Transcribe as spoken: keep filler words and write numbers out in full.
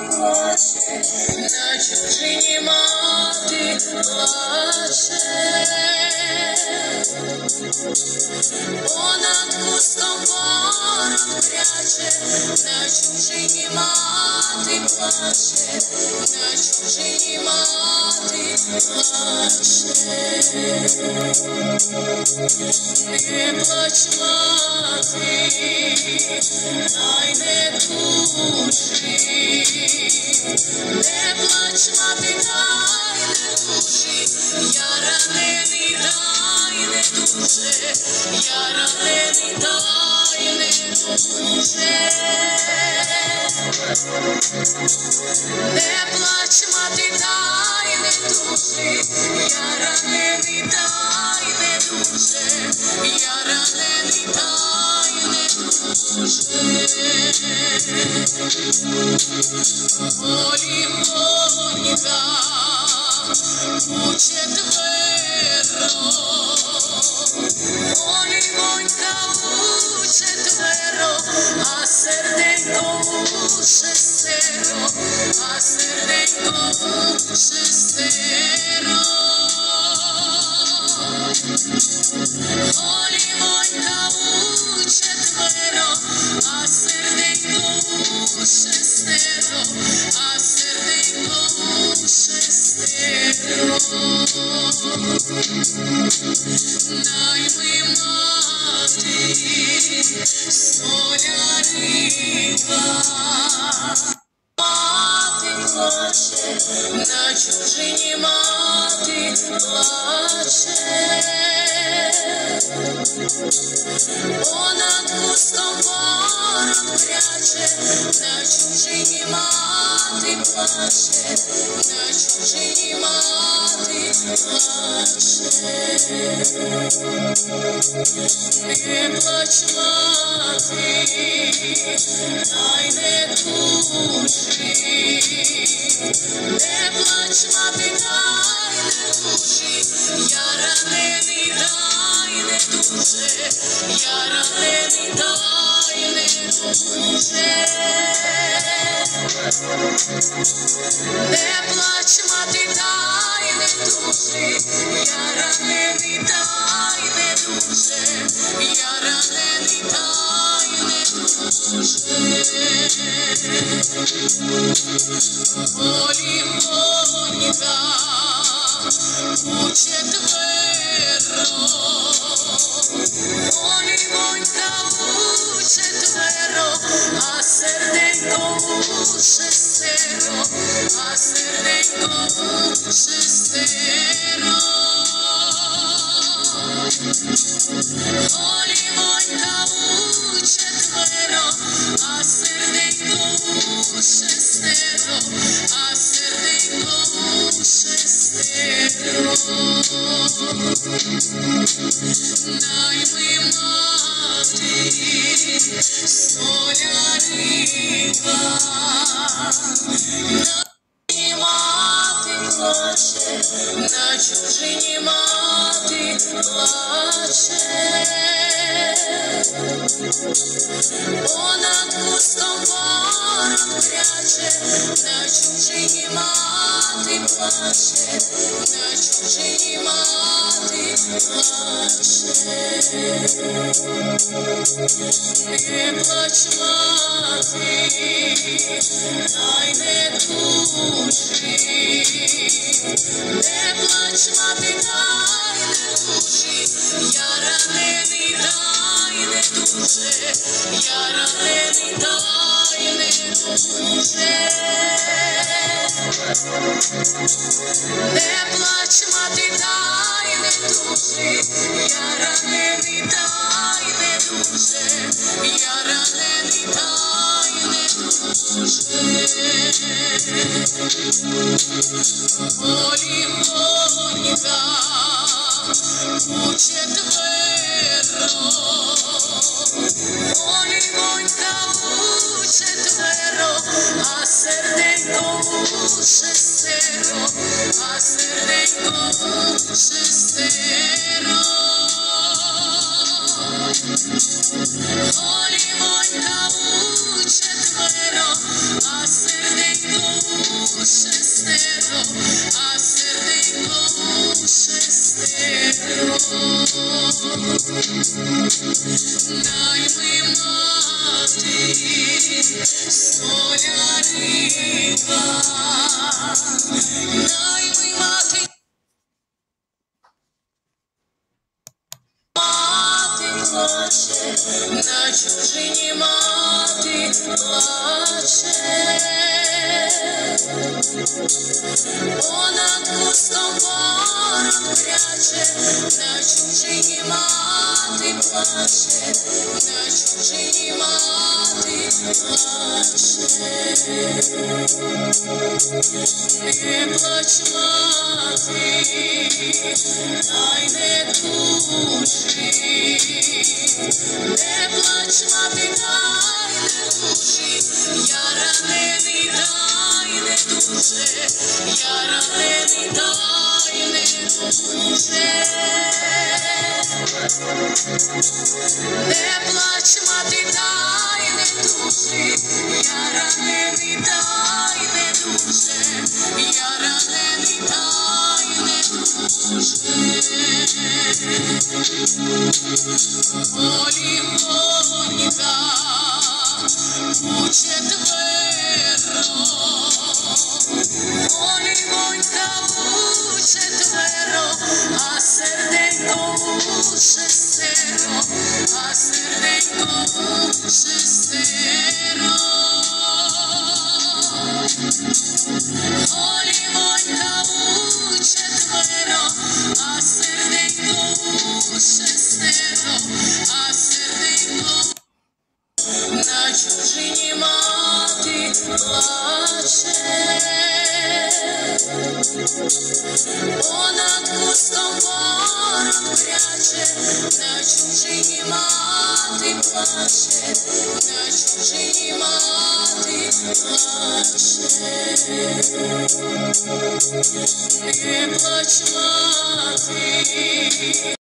плаче, на чужині мати плаче, понад кустом ворог пряче, на чужині мати плаче, на чужині мати плаче. Не плач, мати, дай не тужи, не плач, мати, дай не тужи, я ранений, дай не дуже, я ранений, дай не дуже. Не плач, мати, дай не тужи, я ранений, дай не дуже, я ранений, дай не дуже. Олівонька у четверо, Олівонька у четверо, а серденько у шестеро, а серденько у шестеро. Олівонька у четверо, а серденько у шестеро, а серденько у шестеро. Найми мати, столярика, мати плаче, на чужині мати плаче, понад кустом ворог пряче, на чужині мати плаче, на чужині мати плаче. Не плач, мати, дай не тужи, не плач, мати, дай не тужи, я ранений, дай не дуже, я ранений, дай не дуже. Не плач, мати, дай не тужи, я ранений, дай не дуже, я ранений, дай не дуже. Олівонька у четверо, Олівонька у четверо, а серденько у шестеро, а серденько у шестеро. Олівонька у четверо, а серденько у шестеро, а серденько у шестеро. Найми мати, столярика, на мати плаче, на чужині мати плаче, понад кустом ворог пряче, на чужині мати плаче, на чужині мати плаче. Не плач, мати, дай не тужи, не плач, мати, дай не тужи, я ранений, дай не дуже, я ранений, дай не дуже. Не плач, мати, дай не тужи, я ранений, дай не дуже, я ранений, дай не дуже. Олівонька у четверо, Олівонька у четверо, а серденько у шестеро, а серденько у шестеро. Олівонька у четверо, а серденько шестеро, а серденько шестеро. Дай ми мати столярика, дай ми мати, мати плаче, на чужині мати плаче. Понад кустом ворон кряче, на чужині мати плаче, на чужині мати плаче. Не плач, мати, дай не тужи, не плач, мати, дай не тужи, я ранений, дай не туже, я ранений, дай не туже. Не плач, мати, дай не тужи, я ранений, дай не туже, я ранений, дай не туже. Олівонька у четверо, Олівонька у четверо, а серденько у шестеро, а серденько у шестеро. Олівонька у четверо, а серденько у шестеро, а серденько на чужині мати плаче. Понад кустом ворон кряче, на чужині мати плаче, на чужині мати плаче. Не плач, мати.